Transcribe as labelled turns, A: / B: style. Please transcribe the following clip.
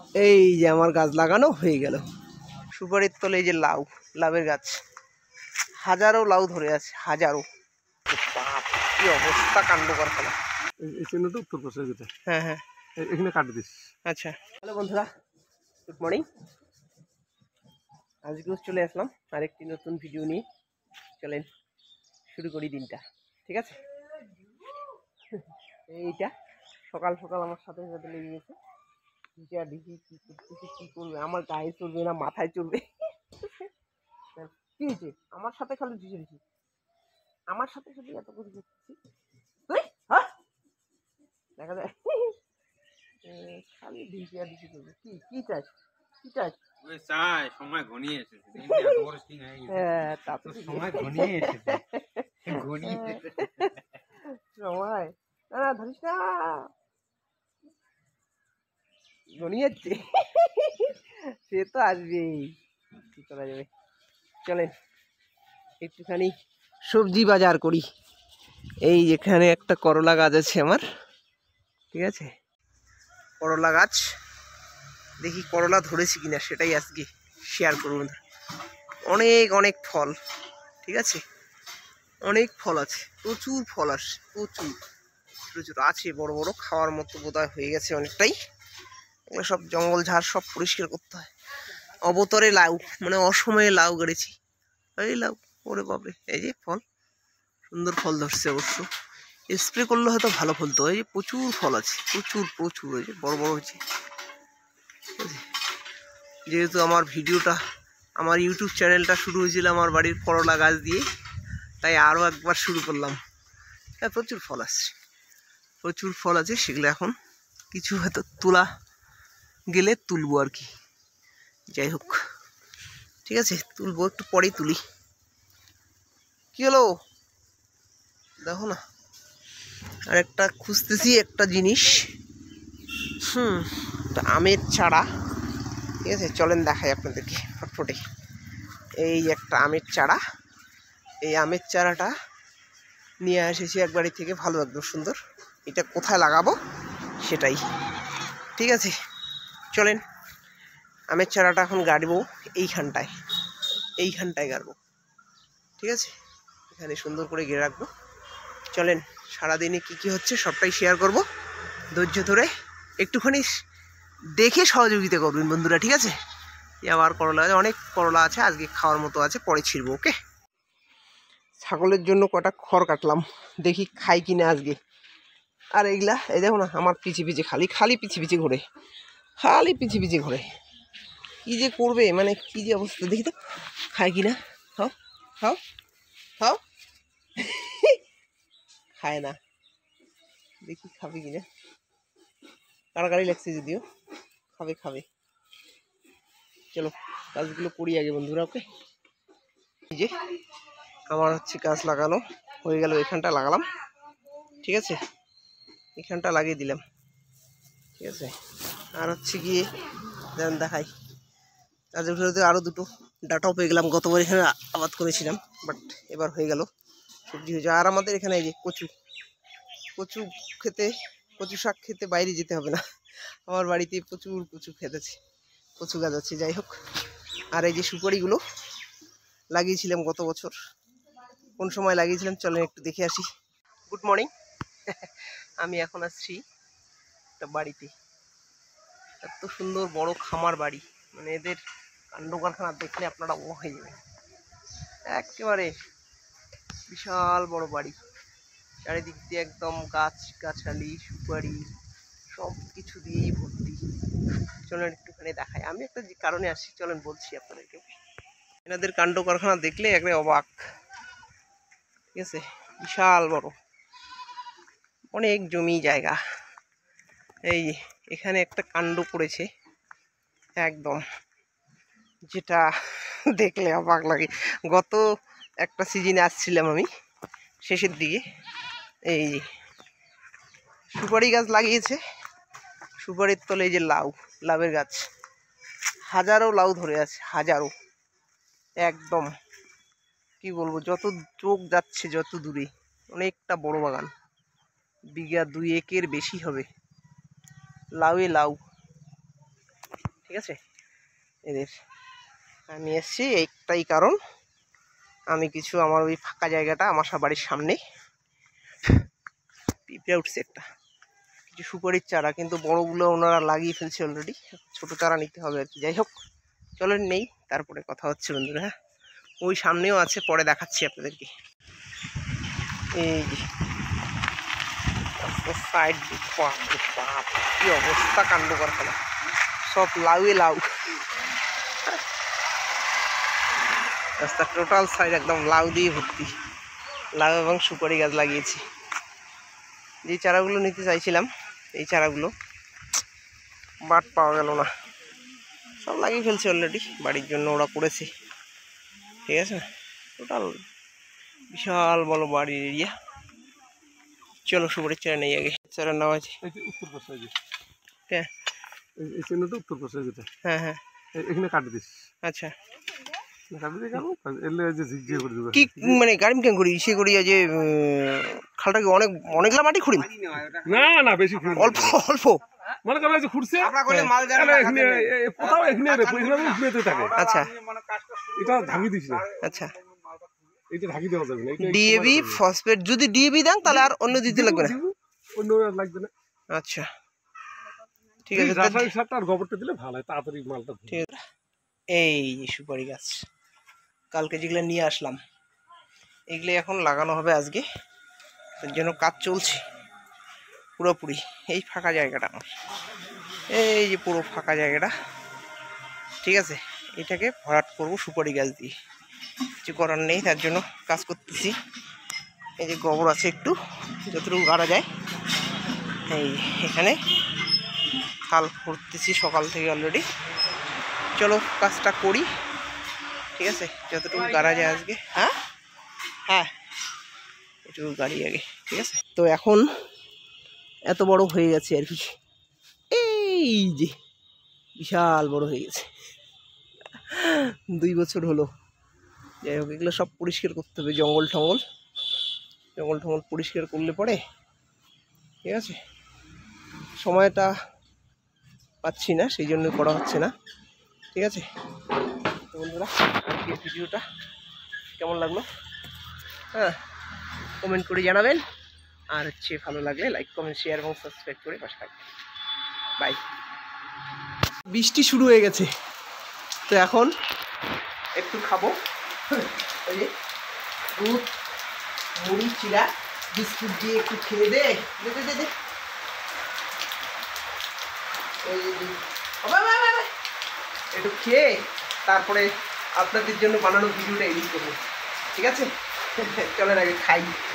A: এই যে আমার গাছ লাগানো হয়ে গেল। সুপারির তলে এই যে লাউ, লাউয়ের গাছ, হাজারো লাউ ধরে আছে, হাজারো। বাপ, কি অবস্থা কাণ্ড কারখানা। হ্যাঁ হ্যাঁ,
B: এখানে কাটে দিস।
A: আচ্ছা। হ্যালো বন্ধুরা, গুড মর্নিং। আজকেও চলে আসলাম আরেকটি নতুন ভিডিও নিয়ে। চলেন শুরু করি দিনটা, ঠিক আছে? এইটা সকাল সকাল আমার সাথে সাথে লেগে গেছে। দেখি কি করতেছে, কি করবে, আমার গায়ে চড়বে না মাথায় চড়বে। কি হয়েছে? আমার সাথে খালি ঝুঁকে দিছি, আমার সাথে সাথে এত করে করতেছি। দেখা যায় খালি ঢিসিয়া ঢিসি করবে। কি কি চাই, কি চাই?
B: সময় ঘনিয়ে এসেছে।
A: হ্যাঁ, তা তো
B: সময় ঘনিয়ে এসেছে।
A: সময় না, ধরিস না, ঘনিয়ে যাচ্ছে। সে তো আসবেই, কি করা যাবে। চলেন একটুখানি সবজি বাজার করি। এই যেখানে একটা করলা গাছ আছে আমার, ঠিক আছে? করলা গাছ, দেখি করলা ধরেছি কিনা সেটাই আজকে শেয়ার করব। অনেক অনেক ফল, ঠিক আছে? অনেক ফল আছে, প্রচুর ফল আসে, প্রচুর প্রচুর আছে, বড় বড়, খাওয়ার মতো বোধহয় হয়ে গেছে অনেকটাই। এগুলো সব জঙ্গল ঝাড় সব পরিষ্কার করতে হয়। অবতরে লাউ, মানে অসময়ে লাউ গড়েছি। এই লাউ, ওরে বাপরে, এই যে ফল, সুন্দর ফল ধরছে অবশ্য। স্প্রে করলে হয়তো ভালো ফলতো। এই যে প্রচুর ফল আছে, প্রচুর প্রচুর, এই যে বড় বড় হয়েছে। যেহেতু আমার ভিডিওটা, আমার ইউটিউব চ্যানেলটা শুরু হয়েছিল আমার বাড়ির করলা গাছ দিয়ে, তাই আরও একবার শুরু করলাম। হ্যাঁ, প্রচুর ফল আসছে, প্রচুর ফল আছে। সেগুলো এখন কিছু হয়তো তোলা গেলে তুলবো আর কি। যাই হোক, ঠিক আছে, তুলবো, একটু পরেই তুলি। কি হলো দেখো না, আর একটা খুঁজতেছি একটা জিনিস। একটা আমের চারা, ঠিক আছে? চলেন দেখাই আপনাদেরকে ফটফটে। এই একটা আমের চারা, এই আমের চারাটা নিয়ে এসেছি এক বাড়ি থেকে, ভালো, একদম সুন্দর। এটা কোথায় লাগাবো সেটাই, ঠিক আছে? চলেন আমের চারাটা এখন গাড়বো এইখানটায়, এইখানটায় গাড়বো, ঠিক আছে? এখানে সুন্দর করে গেড়ে রাখবো। চলেন সারাদিনে কি কি হচ্ছে সবটাই শেয়ার করব। ধৈর্য ধরে একটুখানি দেখে সহযোগিতা করবেন বন্ধুরা, ঠিক আছে? আবার করলা আছে, অনেক করলা আছে, আজকে খাওয়ার মতো আছে, পরে ছিড়বো। ওকে, ছাগলের জন্য কটা খড় কাটলাম, দেখি খাই কিনা আজকে। আর এইগুলা, এই দেখো না, আমার পিছে পিছে খালি খালি পিছে পিছে ঘোরে, খালি পিছে পিছে ঘোরে। কি যে করবে, মানে কি যে অবস্থা, দেখি তো খায় কিনা। খাও খাও খাও। খায় না, দেখি খাবে কিনা। কাড়াকাড়ি লাগছে যদিও, খাবে খাবে। চলো কাজগুলো করি আগে বন্ধুরা। ওকে, এই যে আমার হচ্ছে গাছ লাগানো হয়ে গেল, এখানটা লাগালাম, ঠিক আছে? এখানটা লাগিয়ে দিলাম, ঠিক আছে? আর হচ্ছে গিয়ে দেখাই, কাজের ভিতরে আরও দুটো ডাটাও পেয়ে গেলাম। গতবার এখানে আবাদ করেছিলাম, বাট এবার হয়ে গেল, সবজি হয়েছে। আর আমাদের এখানে এই যে কচু, কচু খেতে, কচু শাক খেতে বাইরে যেতে হবে না, আমার বাড়িতে প্রচুর কচু খেতেছে, কচু গাছ আছে। যাই হোক, আর এই যে সুপারিগুলো লাগিয়েছিলাম গত বছর, কোন সময় লাগিয়েছিলাম চলেন একটু দেখে আসি। Good morning. আমি এখন আসছি একটা বাড়িতে, এত সুন্দর বড় খামার বাড়ি, মানে এদের কাণ্ড কারখানা দেখলে আপনারা ও হয়ে যাবে। একেবারে বিশাল বড় বাড়ি, চারিদিক দিয়ে একদম গাছ গাছালি, সুপারি, সব কিছু দিয়েই ভর্তি। চলেন একটুখানি দেখাই। আমি একটা যে কারণে আসছি, চলেন বলছি আপনাদেরকে। এনাদের কাণ্ড কারখানা দেখলে একবারে অবাক, ঠিক আছে? বিশাল বড়, অনেক জমি জায়গা। এই এখানে একটা কাণ্ড করেছে একদম, যেটা দেখলে অবাক লাগে। গত একটা সিজনে আসছিলাম আমি শেষের দিকে, এই সুপারি গাছ লাগিয়েছে, সুপারির তলে এই যে লাউ, লাউয়ের গাছ, হাজারো লাউ ধরে আছে, হাজারো, একদম কি বলবো, যত চোখ যাচ্ছে যত দূরে, অনেকটা বড় বাগান, বিঘা 2 একের বেশি হবে, লাউয়ে লাউ। ঠিক আছে। এদের আমি এসছি একটাই কারণ, আমি কিছু আমার ওই ফাঁকা জায়গাটা আমার বাড়ির সামনেই পিঁপড়ে উঠছে একটা, কিছু সুপারির চারা, কিন্তু বড়গুলো ওনারা লাগিয়ে ফেলছে অলরেডি, ছোট চারা নিতে হবে আর কি। যাই হোক চলেন নেই, তারপরে কথা হচ্ছে বন্ধুরা। হ্যাঁ, ওই সামনেও আছে, পরে দেখাচ্ছি আপনাদেরকে। এই সাইড বাপ কি অবস্থা, কাণ্ড কারখানা, সব লাউয়ে লাউ, রাস্তা টোটাল সাইড একদম লাউ দিয়ে ভর্তি, লাউ এবং সুপারি গাছ লাগিয়েছি। যে চারাগুলো নিতে চাইছিলাম, এই চারাগুলো বাট পাওয়া গেল না, সব লাগিয়ে ফেলছে অলরেডি, বাড়ির জন্য ওরা করেছে। ঠিক আছে, টোটাল বিশাল বড় বাড়ির এরিয়া। চলো সুপারির চারা নেই, আগে চারা নেওয়া আছে।
B: উত্তর পাশে
A: হ্যাঁ
B: এই চিহ্নটা উত্তর পাশে যেটা,
A: হ্যাঁ হ্যাঁ
B: এখানে কাটি দিস।
A: আচ্ছা,
B: কাটি দিয়ে গেল এলে যে ঝিকঝিক করে দেবে
A: কি মানে গাড়িম কেন করি সে করি যে খালটাকে অনেক অনেকগুলা মাটি খুঁড়ি
B: না না বেশি
A: অল্প অল্প,
B: মনে করো যে খুঁড়ছে কোথাও এখানে থাকে।
A: আচ্ছা
B: এটা ঢাকি দিস না,
A: আচ্ছা,
B: এটা ঢাকি দেওয়া যাবে না।
A: ডিএবি ফসফেট যদি ডিএবি দেন তাহলে আর অন্য দিতে লাগবে না,
B: অন্য আর লাগবে না।
A: আচ্ছা ঠিক আছে,
B: রাসায়নিক সারটা আর গোবরটা দিলে ভালো হয়, তাড়াতাড়ি মালটা।
A: ঠিক আছে। এই যে সুপারি গাছ কালকে যেগুলো নিয়ে আসলাম, এগুলো এখন লাগানো হবে আজকে, তার জন্য কাজ চলছে পুরোপুরি। এই ফাঁকা জায়গাটা আমার, এই যে পুরো ফাঁকা জায়গাটা, ঠিক আছে, এটাকে ভরাট করব সুপারি গাছ দিয়ে, কিছু করার নেই, তার জন্য কাজ করতেছি। এই যে গোবর আছে একটু, যতটুকু গাড়া যায়, এই এখানে খাল করতেছি সকাল থেকে অলরেডি। চলো কাজটা করি, ঠিক আছে, যতটুকু গাড়া যায় আজকে। হ্যাঁ হ্যাঁ এটুকু গাড়ি আগে, ঠিক আছে। তো এখন এত বড় হয়ে গেছে আর কি, এই যে বিশাল বড় হয়ে গেছে, 2 বছর হলো। যাই হোক এগুলো সব পরিষ্কার করতে হবে, জঙ্গল টঙ্গল পরিষ্কার করলে পরে, ঠিক আছে, সময়টা পাচ্ছি না সেই জন্য করা হচ্ছে না, ঠিক আছে। তো বন্ধুরা আজকের ভিডিওটা কেমন লাগলো, হ্যাঁ কমেন্ট করে জানাবেন, আর হচ্ছে ভালো লাগলে লাইক কমেন্ট শেয়ার এবং সাবস্ক্রাইব করে পাশে থাকবেন। বাই। বৃষ্টি শুরু হয়ে গেছে, তো এখন একটু খাবো, ওই যে দুধ মুড়ি চিড়া বিস্কুট দিয়ে একটু খেয়ে দে একটু খেয়ে তারপরে আপনাদের জন্য বানানো ভিডিওটা এডিট করবো, ঠিক আছে। চলেন আগে খাই।